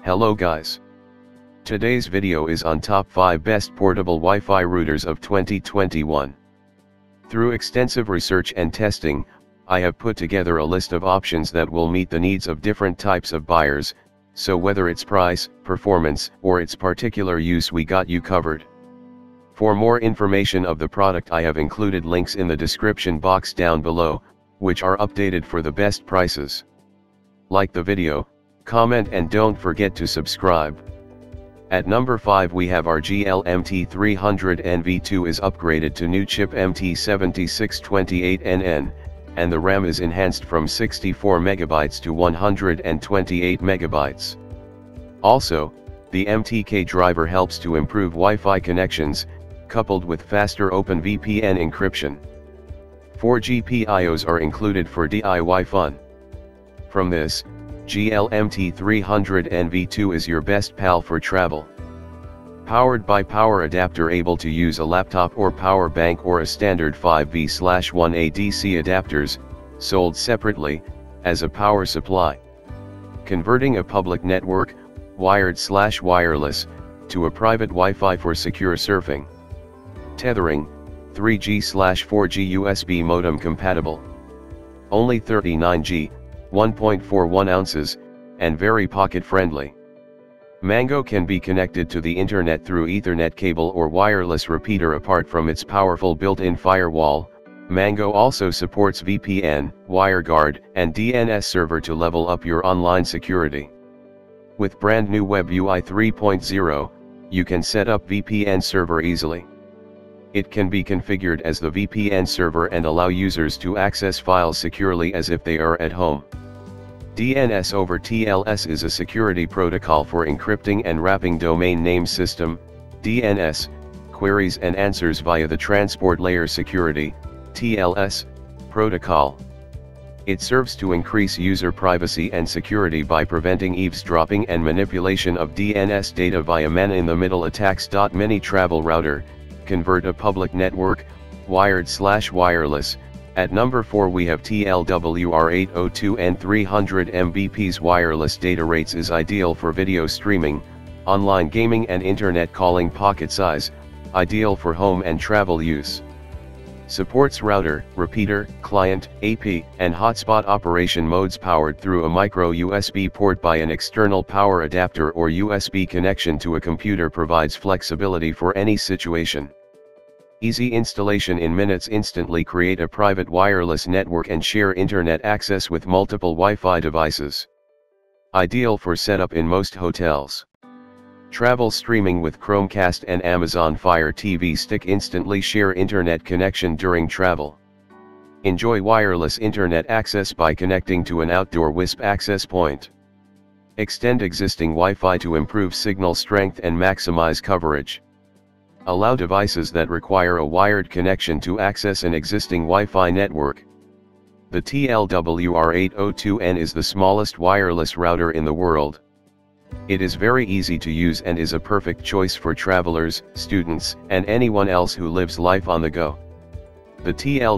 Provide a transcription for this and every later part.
Hello guys. Today's video is on top 5 best portable Wi-Fi routers of 2021. Through extensive research and testing, I have put together a list of options that will meet the needs of different types of buyers, so whether it's price, performance, or its particular use, we got you covered. For more information of the product, I have included links in the description box down below, which are updated for the best prices. Like the video, comment and don't forget to subscribe. At number 5 we have our GL-MT300NV2 is upgraded to new chip MT7628NN, and the RAM is enhanced from 64 MB to 128 MB. Also, the MTK driver helps to improve Wi-Fi connections, coupled with faster OpenVPN encryption. 4 GPIOs are included for DIY fun. From this, GL-MT300NV2 is your best pal for travel. Powered by power adapter, able to use a laptop or power bank or a standard 5V/1A DC adapters, sold separately, as a power supply. Converting a public network, wired/wireless, to a private Wi-Fi for secure surfing. Tethering, 3G/4G USB modem compatible. Only 39G, 1.41 ounces, and very pocket friendly. Mango can be connected to the internet through Ethernet cable or wireless repeater. Apart from its powerful built-in firewall, Mango also supports VPN, WireGuard, and DNS server to level up your online security. With brand new Web UI 3.0, you can set up VPN server easily. It can be configured as the VPN server and allow users to access files securely as if they are at home. DNS over TLS is a security protocol for encrypting and wrapping domain name system, DNS, queries and answers via the Transport Layer Security, TLS, protocol. It serves to increase user privacy and security by preventing eavesdropping and manipulation of DNS data via man-in-the-middle attacks. Mini travel router, convert a public network, wired/wireless. At number 4 we have TLWR802N 300 Mbps wireless data rates, is ideal for video streaming, online gaming and internet calling. Pocket size, ideal for home and travel use. Supports router, repeater, client, AP, and hotspot operation modes. Powered through a micro USB port by an external power adapter or USB connection to a computer. Provides flexibility for any situation. Easy installation in minutes. Instantly create a private wireless network and share internet access with multiple Wi-Fi devices. Ideal for setup in most hotels. Travel streaming with Chromecast and Amazon Fire TV Stick. Instantly share internet connection during travel. Enjoy wireless internet access by connecting to an outdoor WISP access point. Extend existing Wi-Fi to improve signal strength and maximize coverage. Allow devices that require a wired connection to access an existing Wi-Fi network. The TLWR802N is the smallest wireless router in the world. It is very easy to use and is a perfect choice for travelers, students, and anyone else who lives life on the go. The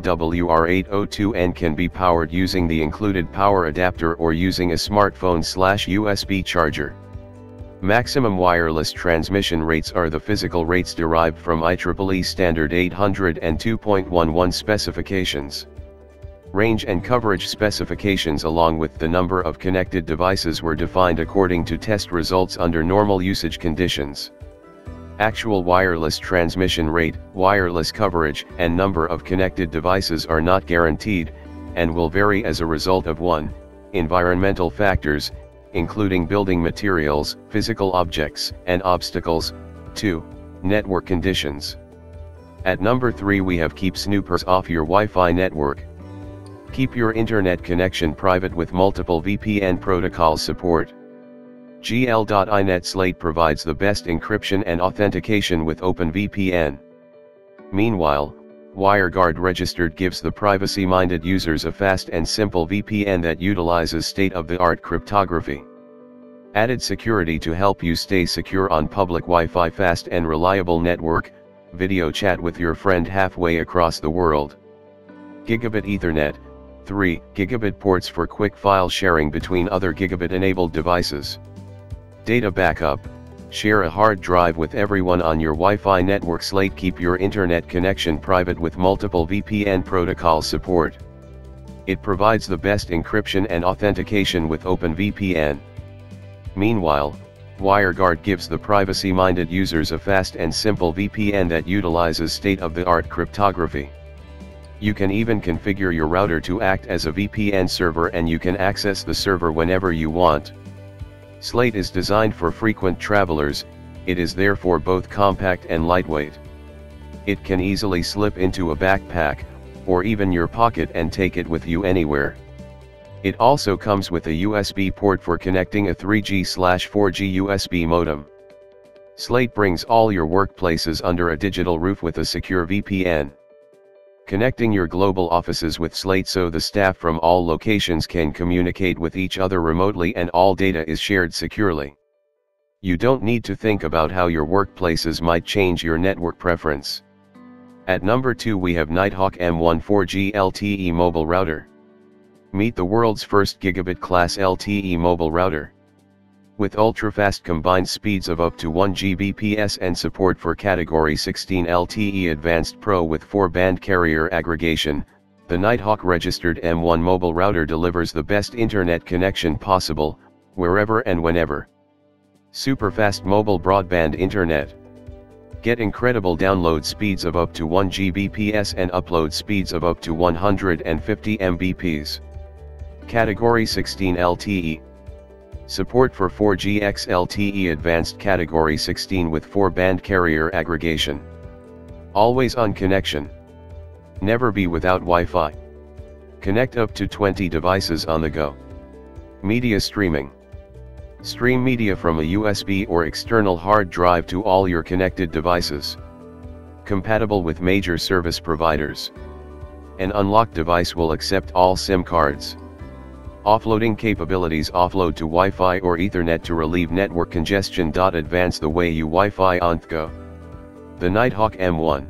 TLWR802N can be powered using the included power adapter or using a smartphone/USB charger. Maximum wireless transmission rates are the physical rates derived from IEEE standard 802.11 specifications. Range and coverage specifications along with the number of connected devices were defined according to test results under normal usage conditions. Actual wireless transmission rate, wireless coverage, and number of connected devices are not guaranteed, and will vary as a result of 1. Environmental factors, including building materials, physical objects, and obstacles. 2. Network conditions. At number 3 we have keep snoopers off your Wi-Fi network. Keep your internet connection private with multiple VPN protocol support. GL.iNet Slate provides the best encryption and authentication with OpenVPN. Meanwhile, WireGuard Registered gives the privacy-minded users a fast and simple VPN that utilizes state-of-the-art cryptography. Added security to help you stay secure on public Wi-Fi. Fast and reliable network, video chat with your friend halfway across the world. Gigabit Ethernet, 3 gigabit ports for quick file sharing between other gigabit-enabled devices. Data backup. Share a hard drive with everyone on your Wi-Fi network. Slate. Keep your internet connection private with multiple VPN protocol support. It provides the best encryption and authentication with OpenVPN. Meanwhile, WireGuard gives the privacy-minded users a fast and simple VPN that utilizes state-of-the-art cryptography. You can even configure your router to act as a VPN server, and you can access the server whenever you want. Slate is designed for frequent travelers. It is therefore both compact and lightweight. It can easily slip into a backpack, or even your pocket, and take it with you anywhere. It also comes with a USB port for connecting a 3G/4G USB modem. Slate brings all your workplaces under a digital roof with a secure VPN. Connecting your global offices with Slate so the staff from all locations can communicate with each other remotely and all data is shared securely. You don't need to think about how your workplaces might change your network preference. At number 2 we have Nighthawk M1 4G LTE Mobile Router. Meet the world's first gigabit class LTE mobile router. With ultra-fast combined speeds of up to 1 Gbps and support for Category 16 LTE Advanced Pro with 4-band carrier aggregation, the Nighthawk registered M1 mobile router delivers the best internet connection possible, wherever and whenever. Super fast mobile broadband internet. Get incredible download speeds of up to 1 Gbps and upload speeds of up to 150 Mbps. Category 16 LTE. Support for 4GX LTE Advanced Category 16 with 4-band carrier aggregation. Always on connection. Never be without Wi-Fi. Connect up to 20 devices on the go. Media streaming. Stream media from a USB or external hard drive to all your connected devices. Compatible with major service providers. An unlocked device will accept all SIM cards. Offloading capabilities. Offload to Wi-Fi or Ethernet to relieve network congestion. Advance the way you Wi-Fi on the go. The Nighthawk M1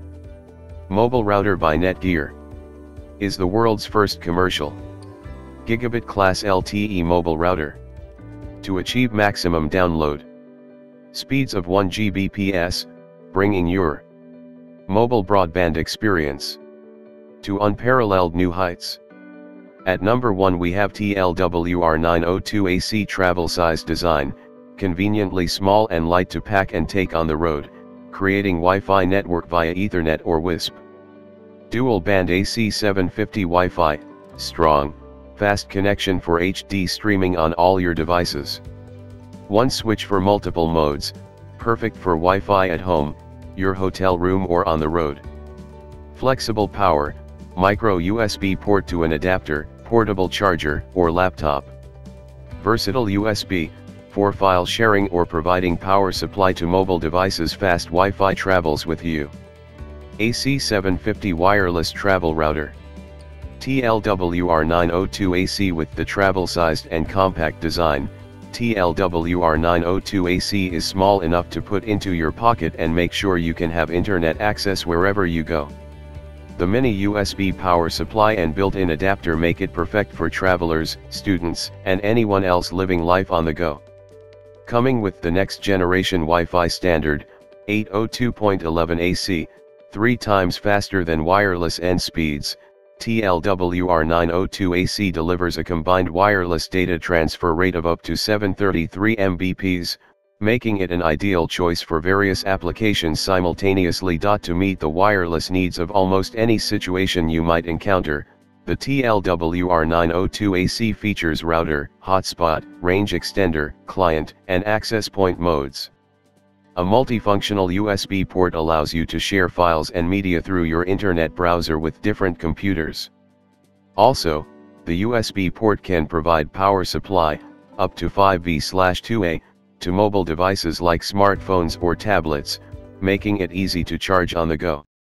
mobile router by Netgear is the world's first commercial gigabit class LTE mobile router. To achieve maximum download speeds of 1 Gbps, bringing your mobile broadband experience to unparalleled new heights. At number 1 we have TLWR902AC travel size design, conveniently small and light to pack and take on the road, creating Wi-Fi network via Ethernet or WISP. Dual band AC 750 Wi-Fi, strong, fast connection for HD streaming on all your devices. One switch for multiple modes, perfect for Wi-Fi at home, your hotel room or on the road. Flexible power, micro USB port to an adapter, portable charger, or laptop. Versatile USB, for file sharing or providing power supply to mobile devices. Fast Wi-Fi travels with you. AC 750 wireless travel router. TLWR902AC with the travel-sized and compact design. TLWR902AC is small enough to put into your pocket and make sure you can have internet access wherever you go. The mini USB power supply and built-in adapter make it perfect for travelers, students, and anyone else living life on the go. Coming with the next generation Wi-Fi standard, 802.11ac, 3 times faster than wireless N speeds, TLWR902AC delivers a combined wireless data transfer rate of up to 733 Mbps, making it an ideal choice for various applications simultaneously. To meet the wireless needs of almost any situation you might encounter, the TLWR902AC features router, hotspot, range extender, client, and access point modes. A multifunctional USB port allows you to share files and media through your internet browser with different computers. Also, the USB port can provide power supply, up to 5V/2A, to mobile devices like smartphones or tablets, making it easy to charge on the go.